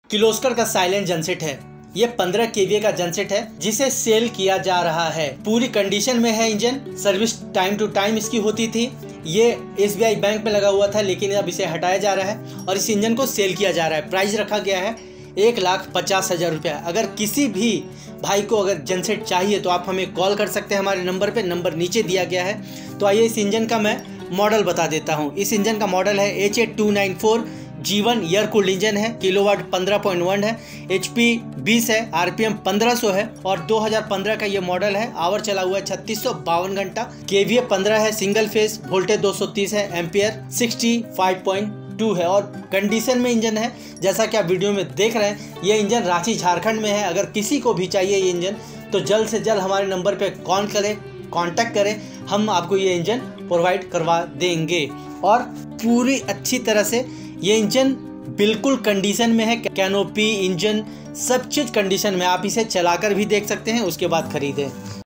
किर्लोस्कर का silent genset है। ये 15 kVA का जनसेट है जिसे सेल किया जा रहा है। पूरी कंडीशन में है engine. Service time to time इसकी होती थी। ये SBI बैंक में लगा हुआ था, लेकिन अब इसे हटाया जा रहा है और इस इंजन को सेल किया जा रहा है। प्राइस रखा गया है 1,50,000 रुपया। अगर किसी भी भाई को अगर जनसेट चाहिए तो आप हमें कॉल कर सकते हैं हमारे नंबर पे, नंबर नीचे दिया गया है। तो आइए इस इंजन का मैं मॉडल बता देता हूँ। इस इंजन का मॉडल है HA294 G1 air cooled engine है। किलोवाट 15.1 है। HP 20 है। RPM 1500 है और 2015 का ये मॉडल है। आवर चला हुआ है 3652 घंटा। KVA 15 है। Single phase. वोल्टेज 230 है। एम्पियर 65.2 है और कंडीशन में इंजन है। जैसा कि आप वीडियो में देख रहे हैं, ये इंजन रांची झारखंड में है। अगर किसी को भी चाहिए ये इंजन तो जल्द से जल्द हमारे नंबर पे कॉल करें, कांटेक्ट करें। हम आपको ये इंजन प्रोवाइड करवा देंगे और पूरी अच्छी तरह से ये इंजन बिल्कुल कंडीशन में है। कैनोपी, इंजन सब चीज़ कंडीशन में। आप इसे चलाकर भी देख सकते हैं, उसके बाद खरीदें।